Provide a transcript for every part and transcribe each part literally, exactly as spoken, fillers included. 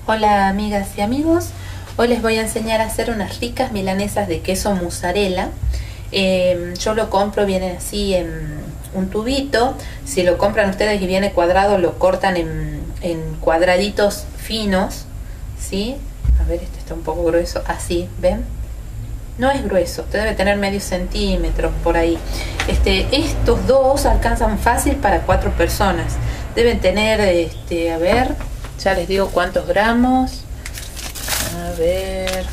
Hola amigas y amigos, hoy les voy a enseñar a hacer unas ricas milanesas de queso mozzarella. Eh, yo lo compro, viene así en un tubito. Si lo compran ustedes y viene cuadrado, lo cortan en, en cuadraditos finos, ¿sí? A ver, este está un poco grueso, así, ¿ven? No es grueso, usted debe tener medio centímetro por ahí. Este, estos dos alcanzan fácil para cuatro personas. Deben tener, este, a ver, ya les digo cuántos gramos. A ver,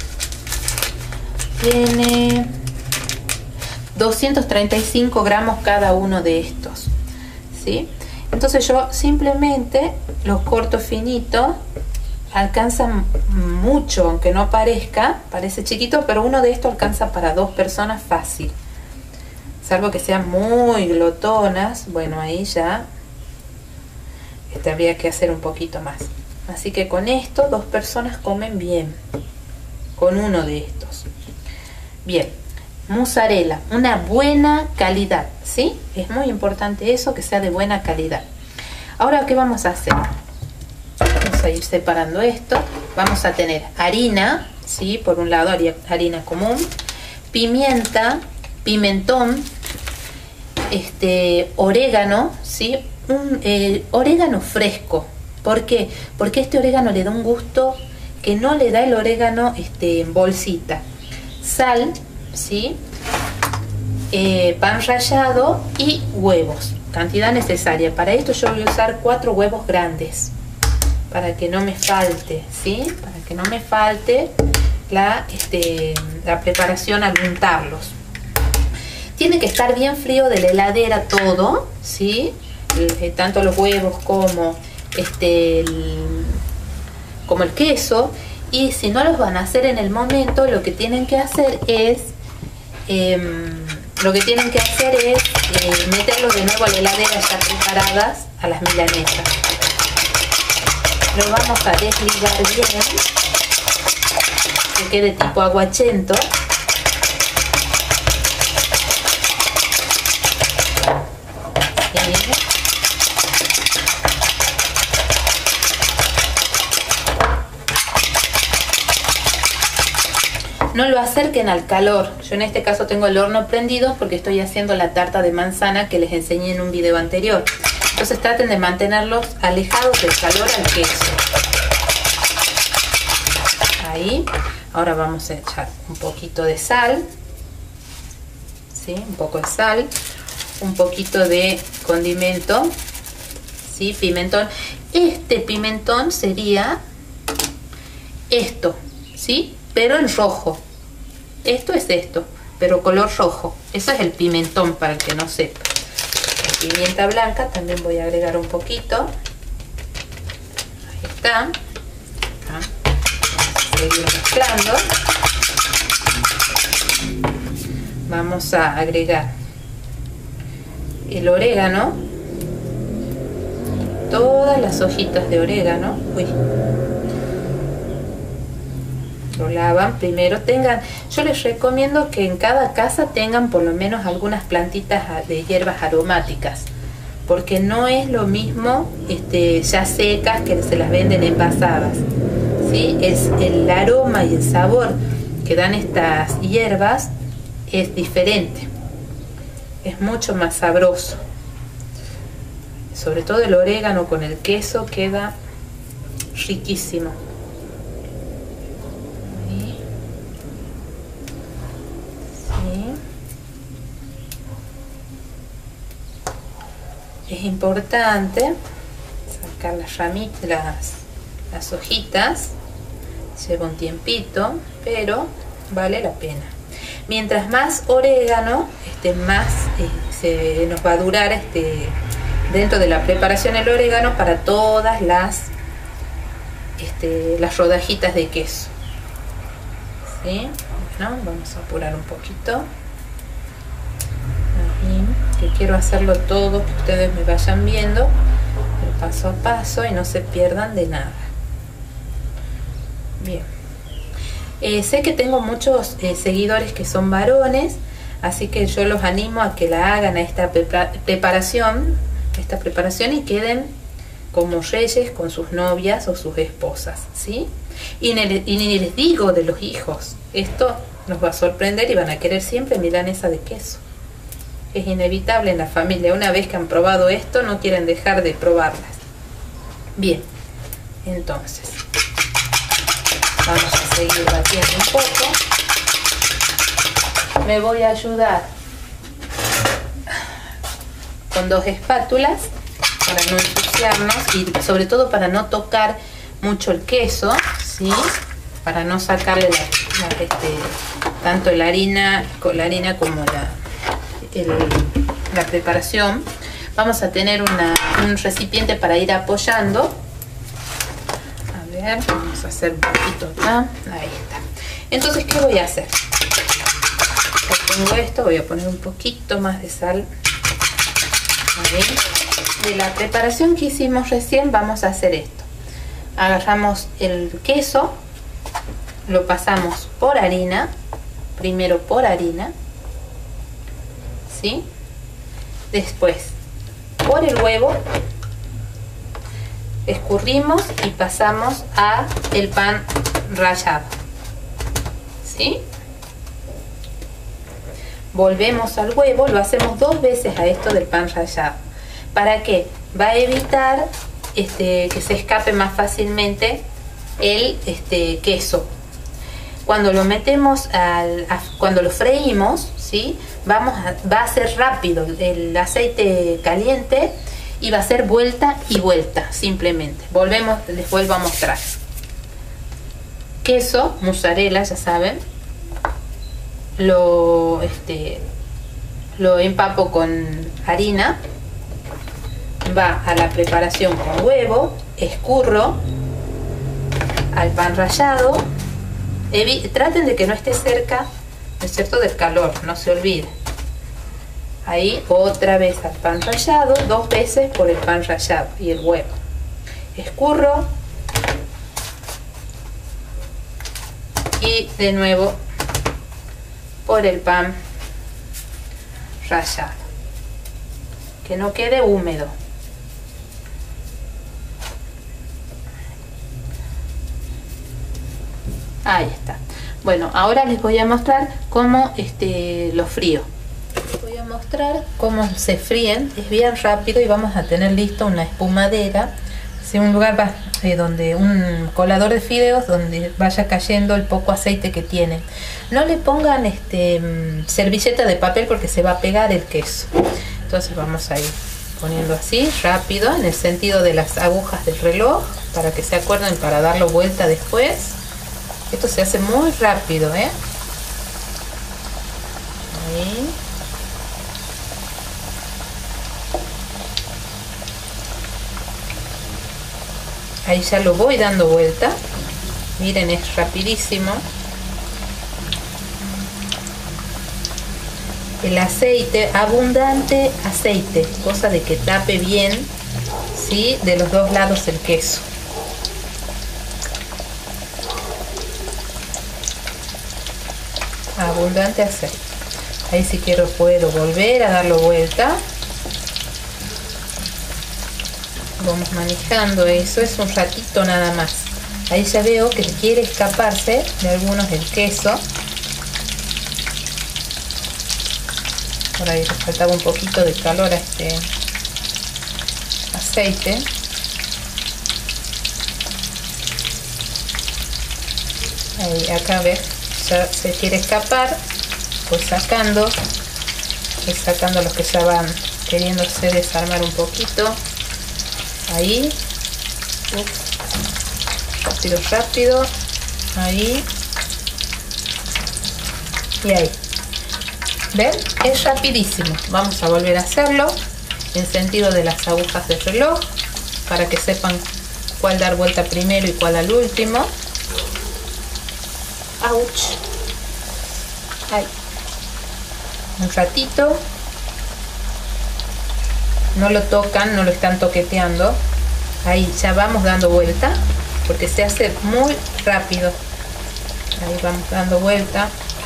tiene doscientos treinta y cinco gramos cada uno de estos, ¿sí? Entonces yo simplemente los corto finito. Alcanzan mucho, aunque no parezca, parece chiquito, pero uno de estos alcanza para dos personas fácil, salvo que sean muy glotonas. Bueno, ahí ya este, habría que hacer un poquito más. Así que con esto dos personas comen bien, con uno de estos. Bien, mozzarella, una buena calidad, ¿sí? Es muy importante eso, que sea de buena calidad. Ahora, ¿qué vamos a hacer? Vamos a ir separando esto. Vamos a tener harina, ¿sí? Por un lado harina común, pimienta, pimentón, este, orégano, ¿sí? Un eh, orégano fresco. ¿Por qué? Porque este orégano le da un gusto que no le da el orégano este, en bolsita. Sal, ¿sí? Eh, pan rallado y huevos. Cantidad necesaria. Para esto yo voy a usar cuatro huevos grandes, para que no me falte, ¿sí? Para que no me falte la, este, la preparación al untarlos. Tiene que estar bien frío de la heladera todo, ¿sí? Eh, tanto los huevos como, este, el, como el queso. Y si no los van a hacer en el momento, lo que tienen que hacer es... Eh, lo que tienen que hacer es eh, meterlos de nuevo a la heladera ya preparadas a las milanesas. Lo vamos a desligar bien, que quede tipo aguachento. Sí. No lo acerquen al calor. Yo en este caso tengo el horno prendido porque estoy haciendo la tarta de manzana que les enseñé en un video anterior. Entonces traten de mantenerlos alejados del calor al queso. Ahí. Ahora vamos a echar un poquito de sal. ¿Sí? Un poco de sal. Un poquito de condimento. ¿Sí? Pimentón. Este pimentón sería esto. ¿Sí? Pero en rojo. Esto es esto, pero color rojo. Eso es el pimentón, para el que no sepa. Pimienta blanca también voy a agregar un poquito. Ahí está. Vamos a seguir mezclando. Vamos a agregar el orégano, todas las hojitas de orégano. Uy. Lo lavan primero. Tengan, yo les recomiendo que en cada casa tengan por lo menos algunas plantitas de hierbas aromáticas, porque no es lo mismo este, ya secas que se las venden envasadas, ¿sí? Es el aroma y el sabor que dan estas hierbas es diferente, es mucho más sabroso. Sobre todo el orégano con el queso queda riquísimo. Es importante sacar las ramitas, las, las hojitas. Lleva un tiempito, pero vale la pena. Mientras más orégano, este, más eh, se nos va a durar este, dentro de la preparación el orégano para todas las, este, las rodajitas de queso. ¿Sí? Bueno, vamos a apurar un poquito. Que quiero hacerlo todo, que ustedes me vayan viendo el paso a paso y no se pierdan de nada. Bien, eh, sé que tengo muchos eh, seguidores que son varones, así que yo los animo a que la hagan a esta preparación esta preparación y queden como reyes con sus novias o sus esposas, ¿sí? Y ni, y ni les digo de los hijos, esto nos va a sorprender y van a querer siempre milanesa de queso. Es inevitable en la familia, una vez que han probado esto no quieren dejar de probarlas. Bien, entonces vamos a seguir batiendo un poco. Me voy a ayudar con dos espátulas para no ensuciarnos y sobre todo para no tocar mucho el queso, ¿sí? Para no sacarle la, la, este, tanto la harina, con la harina como la, el, la preparación. Vamos a tener una, un recipiente para ir apoyando. A ver, vamos a hacer un poquito acá. Ahí está. Entonces, ¿qué voy a hacer? Ya tengo esto, voy a poner un poquito más de sal. Ahí. De la preparación que hicimos recién vamos a hacer esto. Agarramos el queso, lo pasamos por harina, primero por harina, ¿sí? Después por el huevo, escurrimos y pasamos a el pan rallado, ¿sí? Volvemos al huevo, lo hacemos dos veces a esto del pan rallado. ¿Para qué? Va a evitar este, que se escape más fácilmente el este, queso. Cuando lo metemos, al, a, cuando lo freímos, ¿sí? Vamos a, va a ser rápido el aceite caliente y va a ser vuelta y vuelta, simplemente. Volvemos, les vuelvo a mostrar. Queso, mozzarella, ya saben. Lo, este, lo empapo con harina. Va a la preparación con huevo, escurro al pan rallado. Evi traten de que no esté cerca, ¿no es cierto?, del calor, no se olvide. Ahí otra vez al pan rallado, dos veces por el pan rallado y el huevo. Escurro y de nuevo por el pan rallado. Que no quede húmedo. Ahí está. Bueno, ahora les voy a mostrar cómo este, lo frío. Les voy a mostrar cómo se fríen. Es bien rápido y vamos a tener listo una espumadera. ¿Sí? Un lugar va, eh, donde un colador de fideos donde vaya cayendo el poco aceite que tiene. No le pongan este, servilleta de papel porque se va a pegar el queso. Entonces vamos a ir poniendo así rápido en el sentido de las agujas del reloj para que se acuerden para darlo vuelta después. Esto se hace muy rápido, ¿eh? Ahí. Ahí ya lo voy dando vuelta. Miren, es rapidísimo. El aceite, abundante aceite, cosa de que tape bien, ¿sí?, de los dos lados el queso. Abundante aceite. Ahí si quiero puedo volver a darlo vuelta. Vamos manejando eso, es un ratito nada más. Ahí ya veo que quiere escaparse de algunos del queso. Por ahí le faltaba un poquito de calor a este aceite. Ahí, acá ves, ya se quiere escapar, pues sacando, pues sacando los que ya van queriéndose desarmar un poquito. Ahí, ups, rápido, rápido, ahí y ahí. ¿Ven? Es rapidísimo. Vamos a volver a hacerlo en sentido de las agujas del reloj para que sepan cuál dar vuelta primero y cuál al último. Ouch. Ahí. Un ratito. No lo tocan, no lo están toqueteando. Ahí ya vamos dando vuelta porque se hace muy rápido. Ahí vamos dando vuelta.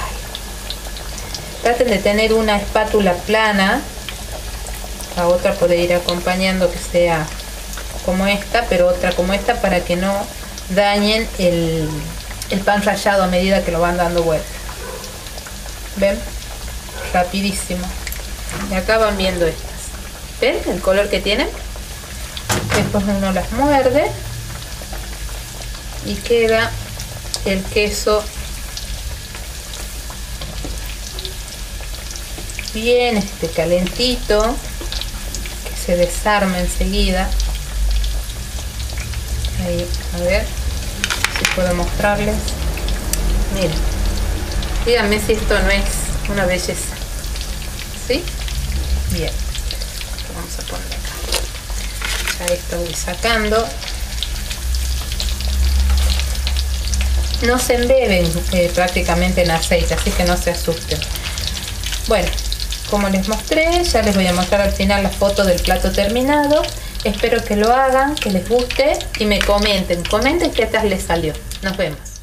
Traten de tener una espátula plana. La otra puede ir acompañando que sea como esta, pero otra como esta, para que no dañen el, el pan rallado a medida que lo van dando vuelta. ¿Ven? Rapidísimo. Y acá van viendo estas. ¿Ven el color que tienen? Después uno las muerde y queda el queso bien este calentito, que se desarma enseguida. Ahí, a ver si puedo mostrarles. Miren, díganme si esto no es una belleza. ¿Sí? Bien, vamos a poner acá. Ya esto voy sacando. No se embeben eh, prácticamente en aceite, así que no se asusten. Bueno, como les mostré, ya les voy a mostrar al final la foto del plato terminado. Espero que lo hagan, que les guste y me comenten, comenten qué tal les salió. Nos vemos.